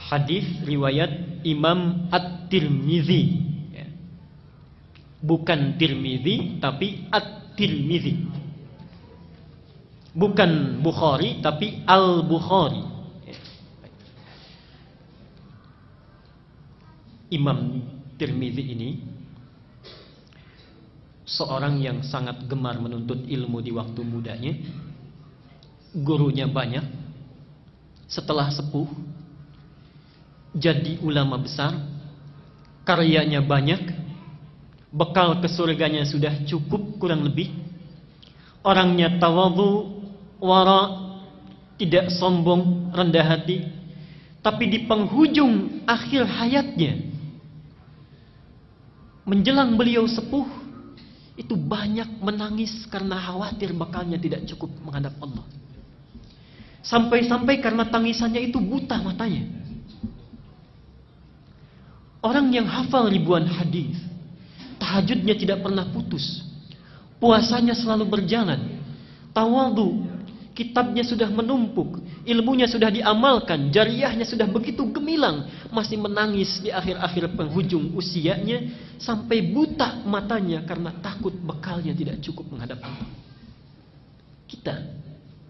hadis riwayat Imam At-Tirmizi, ya. Bukan Tirmizi tapi At-Tirmizi. Bukan Bukhari tapi Al-Bukhari, ya. Imam Tirmizi ini seorang yang sangat gemar menuntut ilmu di waktu mudanya. Gurunya banyak. Setelah sepuh jadi ulama besar, karyanya banyak, bekal ke surganya sudah cukup kurang lebih. Orangnya tawadhu, wara, tidak sombong, rendah hati. Tapi di penghujung akhir hayatnya, menjelang beliau sepuh, itu banyak menangis karena khawatir bekalnya tidak cukup menghadap Allah. Sampai-sampai karena tangisannya itu buta matanya. Orang yang hafal ribuan hadis, tahajudnya tidak pernah putus, puasanya selalu berjalan, tawadhu, kitabnya sudah menumpuk, ilmunya sudah diamalkan, jariyahnya sudah begitu gemilang, masih menangis di akhir-akhir penghujung usianya, sampai buta matanya karena takut bekalnya tidak cukup menghadap Allah. Kita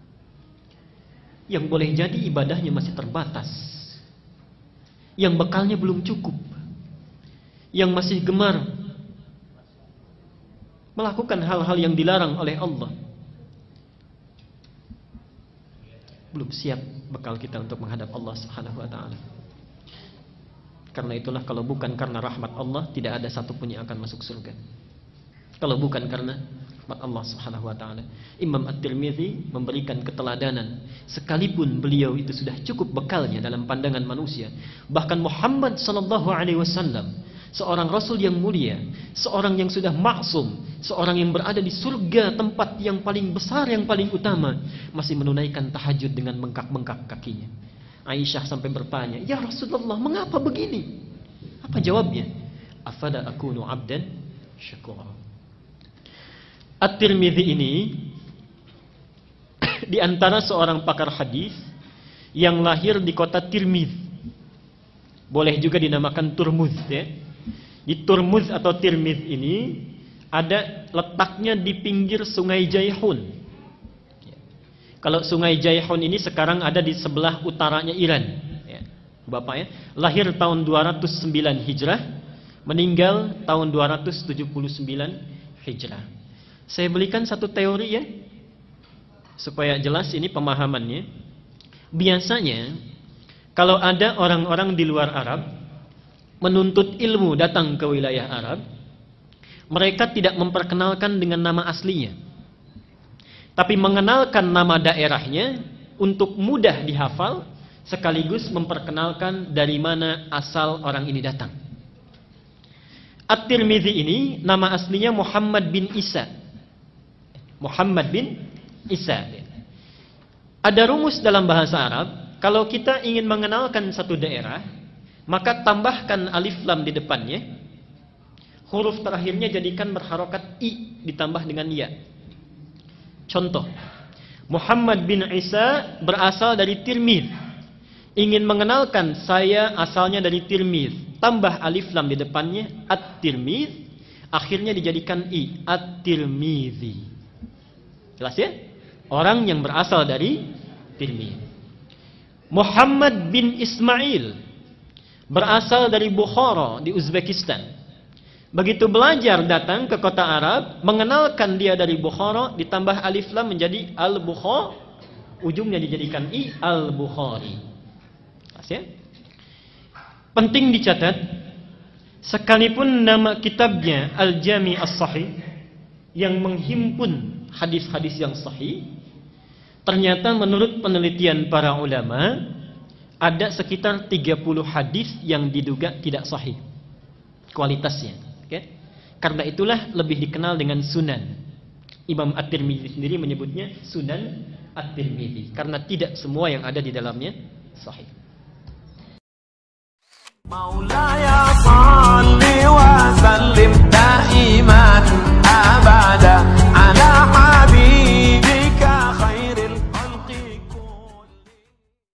yang boleh jadi ibadahnya masih terbatas, yang bekalnya belum cukup, yang masih gemar melakukan hal-hal yang dilarang oleh Allah, belum siap bekal kita untuk menghadap Allah Subhanahu wa taala. Karena itulah, kalau bukan karena rahmat Allah, tidak ada satupun yang akan masuk surga. Kalau bukan karena rahmat Allah Subhanahu wa taala. Imam At-Tirmizi memberikan keteladanan, sekalipun beliau itu sudah cukup bekalnya dalam pandangan manusia. Bahkan Muhammad sallallahu alaihi wasallam, seorang rasul yang mulia, seorang yang sudah maksum, seorang yang berada di surga, tempat yang paling besar, yang paling utama, masih menunaikan tahajud dengan bengkak-bengkak kakinya. Aisyah sampai bertanya, "Ya Rasulullah, mengapa begini?" Apa jawabnya? "Afala akunu abdan syakura." At-Tirmizi ini di antara seorang pakar hadis yang lahir di kota Tirmiz. Boleh juga dinamakan Turmuz, ya. Di Turmuz atau Tirmiz ini ada letaknya di pinggir Sungai Jaihun. Kalau Sungai Jaihun ini sekarang ada di sebelah utaranya Iran, ya. Bapak, ya, lahir tahun 209 Hijrah, meninggal tahun 279 Hijrah. Saya berikan satu teori, ya, supaya jelas ini pemahamannya. Biasanya kalau ada orang-orang di luar Arab menuntut ilmu datang ke wilayah Arab, mereka tidak memperkenalkan dengan nama aslinya, tapi mengenalkan nama daerahnya untuk mudah dihafal, sekaligus memperkenalkan dari mana asal orang ini datang. At-Tirmizi ini nama aslinya Muhammad bin Isa. Muhammad bin Isa. Ada rumus dalam bahasa Arab, kalau kita ingin mengenalkan satu daerah, maka tambahkan alif lam di depannya, huruf terakhirnya jadikan berharokat i ditambah dengan ya. Contoh, Muhammad bin Isa berasal dari Tirmiz. Ingin mengenalkan saya asalnya dari Tirmiz, tambah alif lam di depannya, At-Tirmiz, akhirnya dijadikan i, At-Tirmizi. Jelas, ya? Orang yang berasal dari Tirmiz. Muhammad bin Ismail berasal dari Bukhara di Uzbekistan. Begitu belajar datang ke kota Arab, mengenalkan dia dari Bukhara, ditambah alif lam menjadi Al-Bukhari, ujungnya dijadikan i, Al-Bukhari. Jelas, ya? Penting dicatat, sekalipun nama kitabnya Al-Jami As-Sahih yang menghimpun hadis-hadis yang sahih, ternyata menurut penelitian para ulama ada sekitar 30 hadis yang diduga tidak sahih kualitasnya, okay? Karena itulah lebih dikenal dengan sunan. Imam At-Tirmizi sendiri menyebutnya Sunan At-Tirmizi karena tidak semua yang ada di dalamnya sahih. Maulaya